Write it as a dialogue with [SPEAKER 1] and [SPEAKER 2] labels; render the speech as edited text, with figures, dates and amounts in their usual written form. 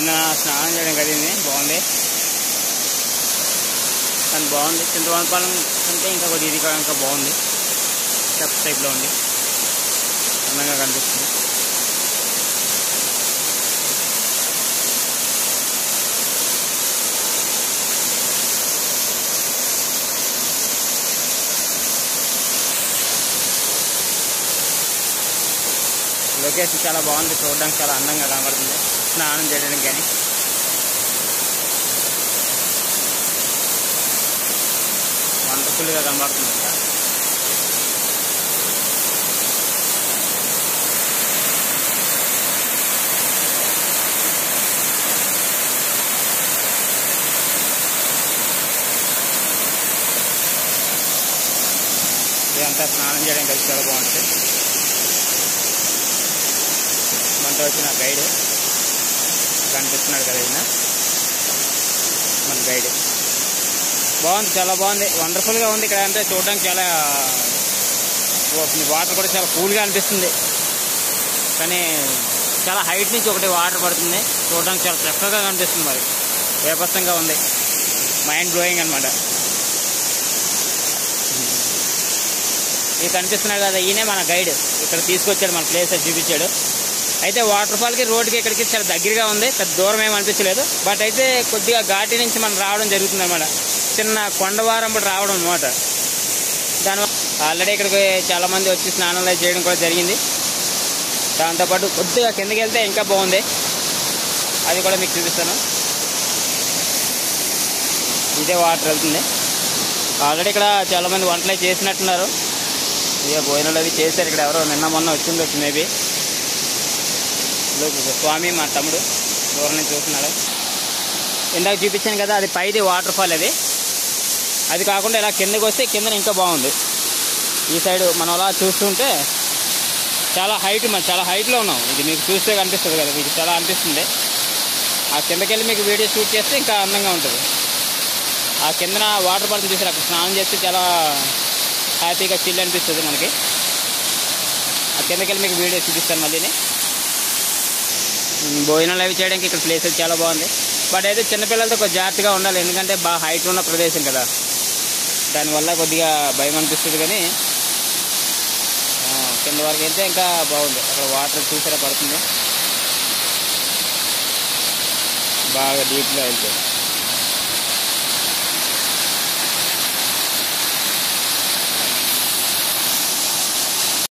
[SPEAKER 1] కింద స్నానం చేయడం కదింది బాగుంది, కానీ బాగుంది. చింతవనపాలెం అంటే ఇంకా కొద్దిగా ఇది ఇంకా బాగుంది, స్టెప్స్ టైప్లో ఉంది, అందంగా కనిపిస్తుంది. లొకేషన్ చాలా బాగుంది, చూడడానికి చాలా అందంగా కనబడుతుంది స్నానం చేయడానికి. కానీ వండర్ఫుల్గా కనబడుతుంది. ఇదంతా స్నానం చేయడానికి కలిసి చాలా బాగుంటుంది. మనతో వచ్చిన గైడ్ కనిపిస్తున్నాడు కదా, ఈయన మన గైడ్. బాగుంది, చాలా బాగుంది, వండర్ఫుల్గా ఉంది. ఇక్కడ అంటే చూడడానికి చాలా వాటర్ కూడా చాలా కూల్గా అనిపిస్తుంది, కానీ చాలా హైట్ నుంచి ఒకటి వాటర్ పడుతుంది, చూడడానికి చాలా చక్కగా కనిపిస్తుంది. మరి వేపస్తంగా ఉంది, మైండ్ బ్లోయింగ్ అనమాట. ఇది కనిపిస్తున్నాడు కదా, ఈయనే మన గైడ్. ఇక్కడ తీసుకొచ్చాడు, మన ప్లేస్ చూపించాడు. అయితే వాటర్ ఫాల్కి రోడ్కి ఇక్కడికి చాలా దగ్గరగా ఉంది, పెద్ద దూరం ఏమి అనిపించలేదు. బట్ అయితే కొద్దిగా ఘాటి నుంచి మనం రావడం జరుగుతుంది అనమాట, చిన్న కొండవారం రావడం అనమాట. దానివల్ల ఆల్రెడీ ఇక్కడికి చాలామంది వచ్చి స్నానాలు చేయడం కూడా జరిగింది. దాంతోపాటు కొద్దిగా కిందకి వెళ్తే ఇంకా బాగుంది, అది కూడా మీకు చూపిస్తాను. ఇదే వాటర్ వెళ్తుంది. ఆల్రెడీ ఇక్కడ చాలామంది వంటలు చేసినట్టున్నారు, ఇక భోజనాలు అవి చేశారు. ఇక్కడ ఎవరో నిన్న మొన్న వచ్చిండొచ్చు మేబీ. స్వామి మా తమ్ముడు దూరం నుంచి చూస్తున్నాడు. ఇందాక చూపించాను కదా, అది పైది వాటర్ ఫాల్. అది కాకుండా ఇలా కిందకి వస్తే కింద ఇంకా బాగుంది. ఈ సైడ్ మనం అలా చూస్తుంటే చాలా హైట్, మనం చాలా హైట్లో ఉన్నాం. ఇది మీకు చూస్తే కనిపిస్తుంది కదా, మీకు చాలా అనిపిస్తుంది. ఆ కిందకి వెళ్ళి మీకు వీడియో షూట్ చేస్తే ఇంకా అందంగా ఉంటుంది. ఆ కిందన వాటర్ పడుతుంది చూసారు, అక్కడ స్నానం చేస్తే చాలా హ్యాపీగా చిల్ అనిపిస్తుంది మనకి. ఆ కిందకి వెళ్ళి మీకు వీడియో చూపిస్తాను మళ్ళీని. భోజనాలు అవి చేయడానికి ఇక్కడ ప్లేస్ చాలా బాగుంది. బట్ అయితే చిన్నపిల్లలతో కొద్దిగా జాగ్రత్తగా ఉండాలి, ఎందుకంటే బాగా హైట్ ఉన్న ప్రదేశం కదా, దానివల్ల కొద్దిగా భయం అనిపిస్తుంది. కానీ కింద వరకు వెళ్తే ఇంకా బాగుంది. అక్కడ వాటర్ చూసారా పడుతుంది, బాగా డీప్గా వెళ్తే.